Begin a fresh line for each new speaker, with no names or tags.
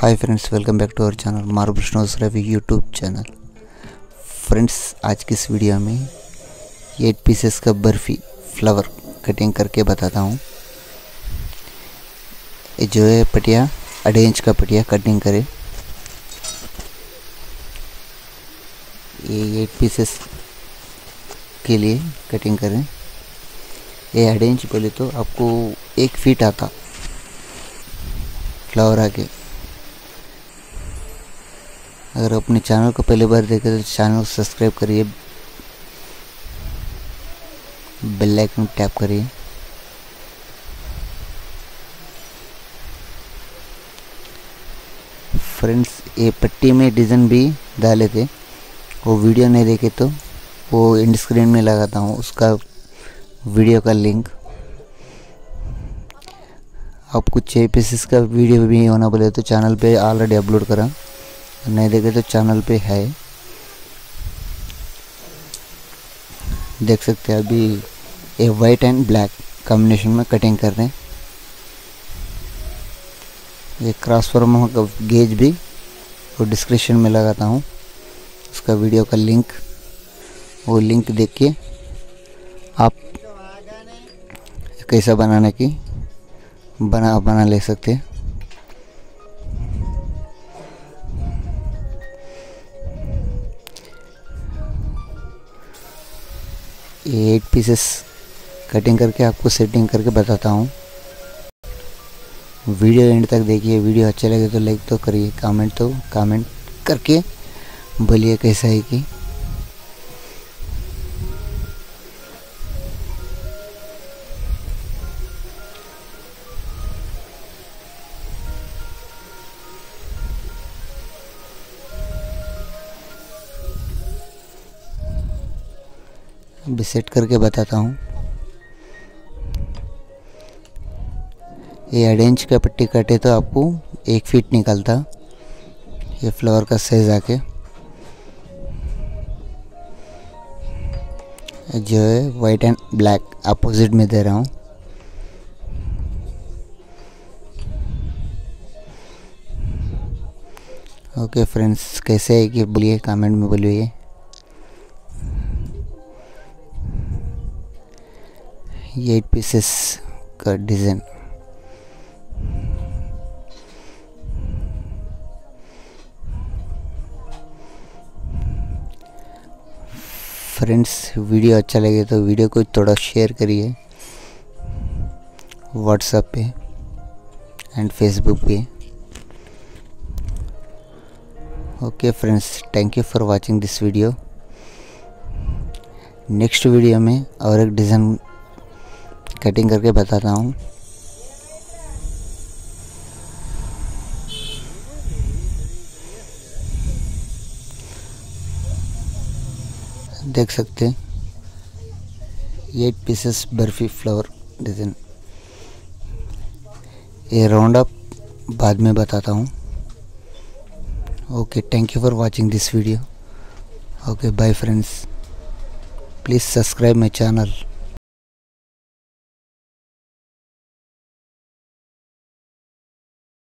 Hi friends, welcome back to our channel marble snows Ravi YouTube channel. Friends, आज की इस video में 8 pieces का बर्फ़ी फ्लावर कटिंग करके बताता हूँ। ये जो है पटिया 2.5 इंच का पटिया कटिंग करे। ये 8 पीसेस के लिए कटिंग करें। ये 2.5 इंच बोले तो आपको 1 फीट आता फ्लावर आके। अगर अपने चैनल को पहली बार देखे तो चैनल को सब्सक्राइब करिए, बेल आइकन टैप करिए। फ्रेंड्स, ये पट्टी में डिज़ाइन भी डाले थे, वो वीडियो नहीं देखे तो वो एंड स्क्रीन में लगाता हूँ उसका वीडियो का लिंक। आपको 6 पीसेस का वीडियो भी होना बोले तो चैनल पे ऑलरेडी अपलोड करा, नहीं देखे तो चैनल पे है, देख सकते हैं। अभी ये वाइट एंड ब्लैक कॉम्बिनेशन में कटिंग कर रहे हैं। ये ट्रांसफार्मर का गेज भी वो डिस्क्रिप्शन में लगाता हूँ उसका वीडियो का लिंक। वो लिंक देख के आप कैसा बनाने की बना ले सकते हैं। ये 8 पीसेस कटिंग करके आपको सेटिंग करके बताता हूँ। वीडियो एंड तक देखिए। वीडियो अच्छा लगे तो लाइक तो करिए, कमेंट करके बोलिए कैसा है कि। अभी सेट करके बताता हूँ। ये 2.5 इंच का पट्टी कटे तो आपको 1 फीट निकलता ये फ्लावर का साइज आके। जो है वाइट एंड ब्लैक अपोजिट में दे रहा हूँ। ओके फ्रेंड्स, कैसे है कि बोलिए, कमेंट में बोलिए। ये 8 पीसेस का डिज़ाइन। फ्रेंड्स, वीडियो अच्छा लगे तो वीडियो को थोड़ा शेयर करिए व्हाट्सएप पे एंड फेसबुक पे। Okay friends, thank you for watching this video. Next video में और एक डिज़ाइन कटिंग करके बताता हूँ। देख सकते हैं 8 पीसेस बर्फी फ्लावर डिज़ाइन। ये राउंड अप बाद में बताता हूँ। Okay, thank you for watching this video. Okay, bye friends, please subscribe my channel.